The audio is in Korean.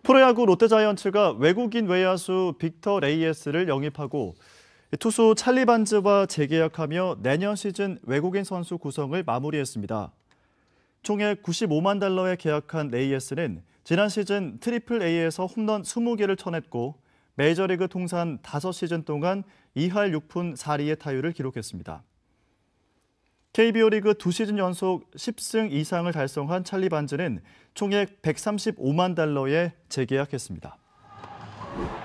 프로야구 롯데자이언츠가 외국인 외야수 빅터 레이에스를 영입하고 투수 찰리 반즈와 재계약하며 내년 시즌 외국인 선수 구성을 마무리했습니다. 총액 95만 달러에 계약한 레이에스는 지난 시즌 트리플 A에서 홈런 20개를 쳐냈고 메이저리그 통산 5시즌 동안 2할 6푼 4리의 타율을 기록했습니다. KBO 리그 2시즌 연속 10승 이상을 달성한 찰리 반즈는 총액 135만 달러에 재계약했습니다.